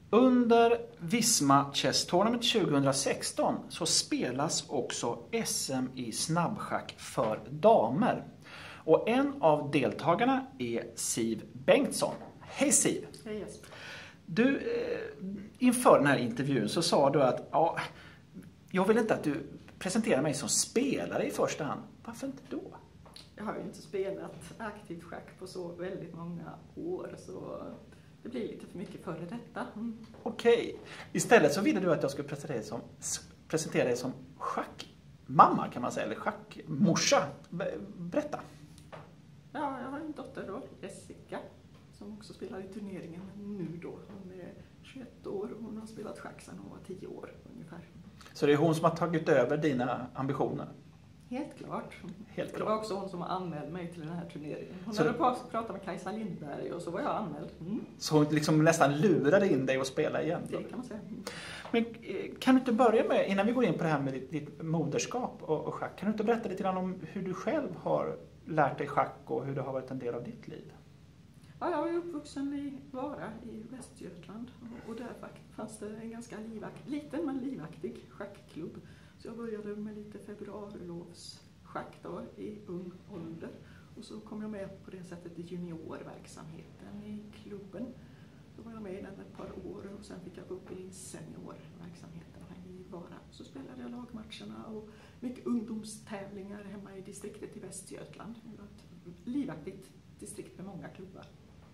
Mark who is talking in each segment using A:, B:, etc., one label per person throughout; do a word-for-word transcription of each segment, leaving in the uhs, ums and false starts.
A: Under Visma Chess Tournament tjugohundrasexton så spelas också S M i snabbschack för damer. Och en av deltagarna är Siv Bengtsson. Hej Siv!
B: Hej Jesper!
A: Du, eh, inför den här intervjun så sa du att ja, jag vill inte att du presenterar mig som spelare i första hand. Varför inte då?
B: Jag har ju inte spelat aktivt schack på så väldigt många år, så det blir lite för mycket före detta. Mm.
A: Okej. Istället så ville du att jag skulle presentera dig som, presentera dig som schackmamma kan man säga, eller schackmorsa. Berätta.
B: Ja, jag har en dotter då, Jessica, som också spelar i turneringen nu då. Hon är tjugoett år och hon har spelat schack sedan hon var tio år ungefär.
A: Så det är hon som har tagit över dina ambitioner?
B: Helt klart.
A: Helt klart.
B: Det var också hon som anmälde mig till den här turneringen. Hon
A: så
B: hade det... pratat med Kajsa Lindberg och så var jag anmäld. Mm.
A: Så hon liksom nästan lurade in dig att spela igen?
B: Det kan man säga. Mm.
A: Men kan du inte börja med, innan vi går in på det här med ditt, ditt moderskap och, och schack, kan du inte berätta lite grann om hur du själv har lärt dig schack och hur det har varit en del av ditt liv?
B: Ja, jag var uppvuxen i Vara i Västergötland och där fanns det en ganska livaktig, liten men livaktig schackklubb. Så jag började med lite februarilovsschack då i ung ålder. Och så kom jag med på det sättet i juniorverksamheten i klubben. Då var jag med i den ett par år och sen fick jag gå upp i seniorverksamheten i Vara. Så spelade jag lagmatcherna och mycket ungdomstävlingar hemma i distriktet i Västergötland. Det var ett livaktigt distrikt med många klubbar.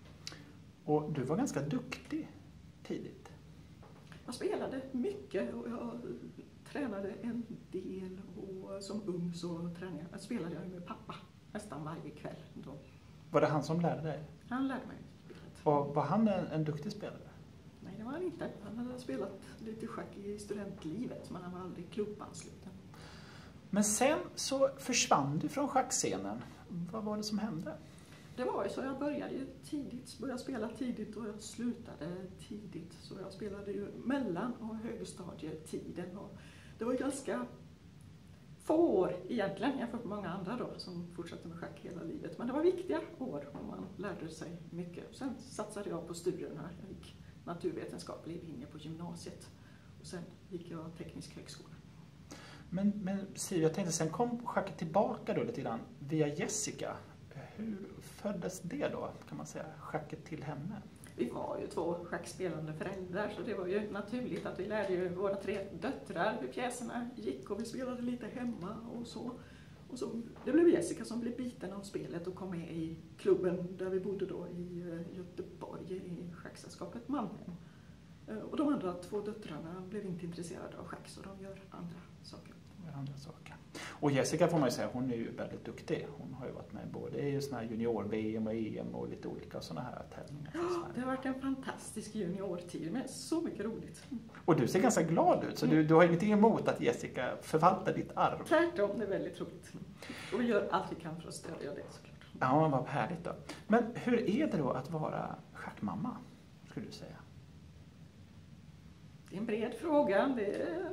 A: Och du var ganska duktig tidigt.
B: Jag spelade mycket och jag tränade en del och som ung så tränade jag, spelade jag med pappa nästan varje kväll. Då.
A: Var det han som lärde dig?
B: Han lärde mig spelet.
A: Och var han en, en duktig spelare?
B: Nej, det var han inte. Han hade spelat lite schack i studentlivet men han var aldrig klubbansluten.
A: Men sen så försvann du från schackscenen. Vad var det som hände?
B: Det var ju så, jag började ju tidigt, började spela tidigt och jag slutade tidigt. Så jag spelade ju mellan- och högstadietiden. Och det var ju ganska få år egentligen jämfört med många andra då som fortsatte med schack hela livet. Men det var viktiga år och man lärde sig mycket. Sen satsade jag på studierna. Jag gick naturvetenskaplig linje på gymnasiet och sen gick jag teknisk högskola.
A: Men, men Siv, jag tänkte sen kom schacket tillbaka då lite grann via Jessica. Hur föddes det då, kan man säga, schacket till henne?
B: Vi var ju två schackspelande föräldrar så det var ju naturligt att vi lärde ju våra tre döttrar hur pjäserna gick och vi spelade lite hemma och så. Och så det blev Jessica som blev biten av spelet och kom med i klubben där vi bodde då i Göteborg i schacksällskapet Mannheim. Och de andra två döttrarna blev inte intresserade av schack så de gör andra saker.
A: Andra saker. Och Jessica får man ju säga, hon är ju väldigt duktig. Hon har ju varit med både i såna här junior-V M och E M och lite olika sådana här tävlingar.
B: Ja, det har varit en fantastisk juniortid med så mycket roligt.
A: Och du ser ganska glad ut så du, du har ingenting emot att Jessica förvaltar ditt arv.
B: Tvärtom, det är väldigt roligt. Och vi gör allt vi kan för att stödja det såklart.
A: Ja, vad härligt då. Men hur är det då att vara schackmamma, skulle du säga?
B: Det är en bred fråga. Det är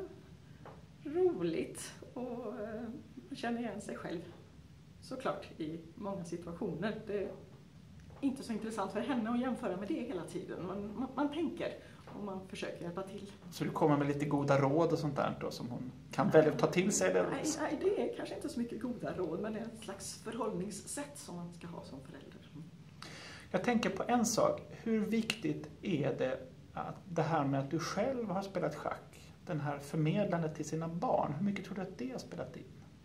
B: roligt och man känner igen sig själv såklart i många situationer. Det är inte så intressant för henne att jämföra med det hela tiden. Man, man, man tänker och man försöker hjälpa till.
A: Så du kommer med lite goda råd och sånt där då som hon kan välja ta till sig? Eller?
B: Nej, nej, det är kanske inte så mycket goda råd men det är ett slags förhållningssätt som man ska ha som förälder.
A: Jag tänker på en sak. Hur viktigt är det att det här med att du själv har spelat schack, den här förmedlandet till sina barn, hur mycket tror du att det har spelat in?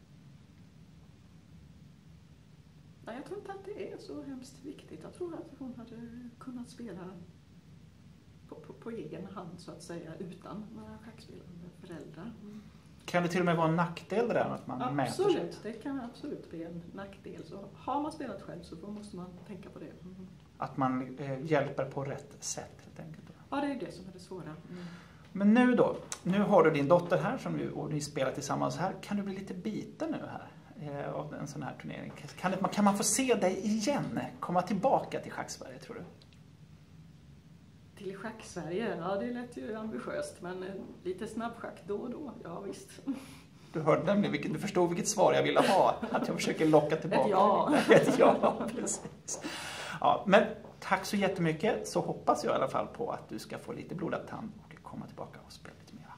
B: Nej, jag tror inte att det är så hemskt viktigt. Jag tror att hon hade kunnat spela på, på, på egen hand så att säga utan några schackspelande föräldrar. Mm.
A: Kan det till och med vara en nackdel det där att man
B: absolut,
A: mäter sig?
B: Absolut, det kan absolut bli en nackdel. Så har man spelat själv så måste man tänka på det. Mm.
A: Att man eh, hjälper på rätt sätt helt enkelt.
B: Ja, det är det som är det svåra. Mm.
A: Men nu då, nu har du din dotter här som du, och ni spelar tillsammans här. Kan du bli lite biten nu här eh, av en sån här turnering? Kan, det, kan man få se dig igen, komma tillbaka till Schacksverige tror du?
B: Till Schacksverige? Ja, det lät ju ambitiöst men eh, lite snabbschack då och då, ja visst.
A: Du hörde nämligen, vilket, du förstod vilket svar jag ville ha, att jag försöker locka tillbaka.
B: Ett ja.
A: Ett ja, precis. Ja, men tack så jättemycket, så hoppas jag i alla fall på att du ska få lite blodad tand och komma tillbaka och spela lite mer.